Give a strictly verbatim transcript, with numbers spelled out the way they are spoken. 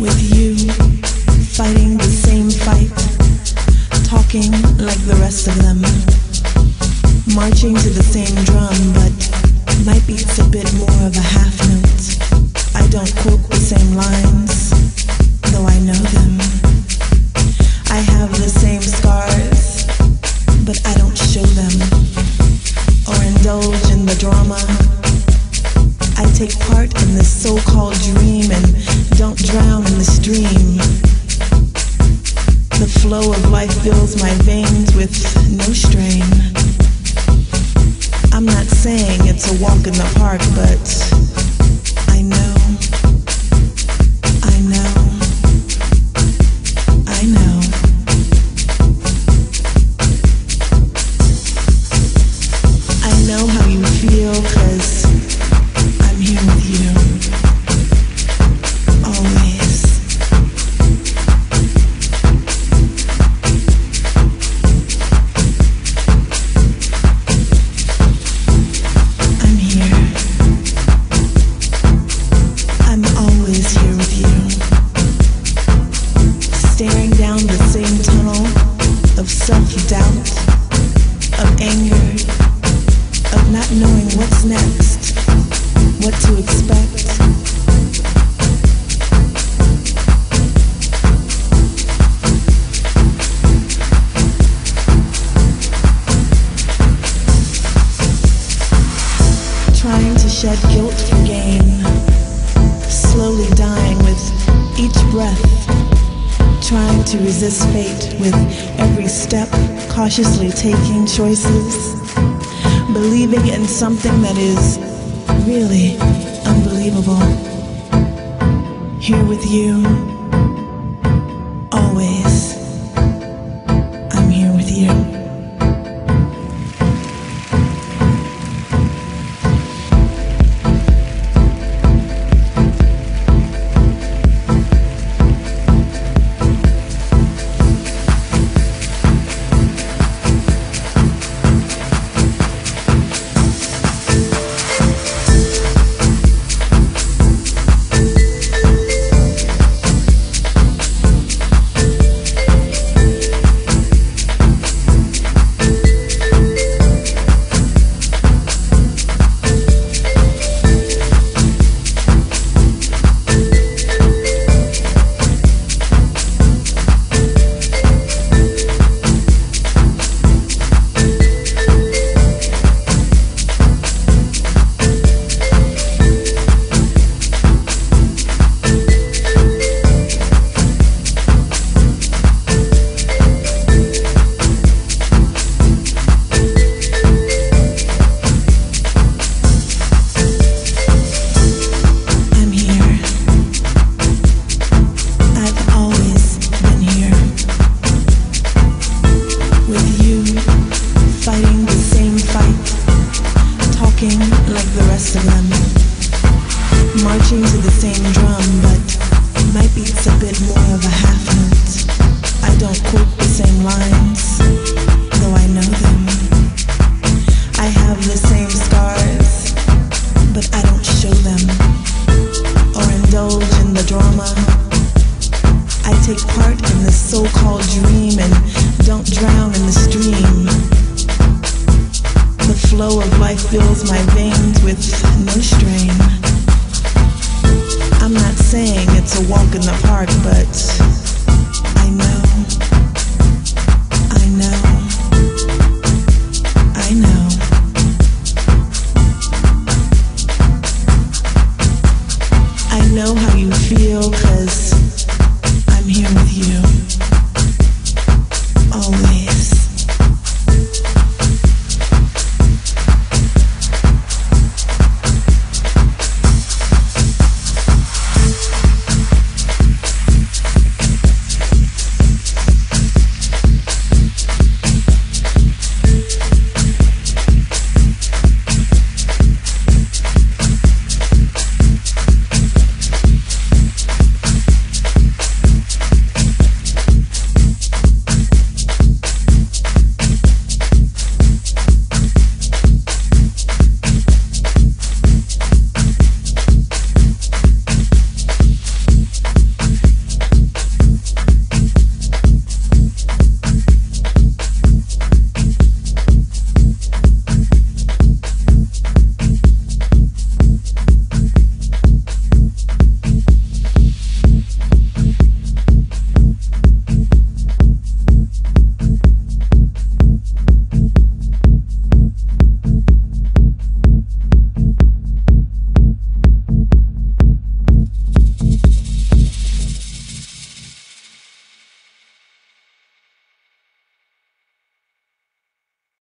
with you, fighting the same fight, talking like the rest of them, marching to the same drum, but my beat's a bit more of a half note. I don't quote the same lines, though I know them. I have the same scars, but I don't show them, or indulge in the drama. I take part in this so-called dream and don't drown in the stream. The flow of life fills my veins with no strain. I'm not saying it's a walk in the park, but I know, I know, I know. I know how you feel, 'cause I'm here with you, always. I'm here. I'm always here with you, staring down the same tunnel of self-doubt, of anger, of not knowing what's next, what to expect. Trying to shed guilt for gain, slowly dying with each breath, trying to resist fate with every step, cautiously taking choices, believing in something that is really unbelievable. Here with you, always. I'm here with you. Like the rest of them, marching to the same drum, but my beat's a bit more of a half note. I don't quote the same lines, though I know them. I have the same scars, but I don't show them, or indulge in the drama. I take part in this so-called dream and don't drown in the stream. The flow of life fills my veins with no strain. I'm not saying it's a walk in the park, but I know.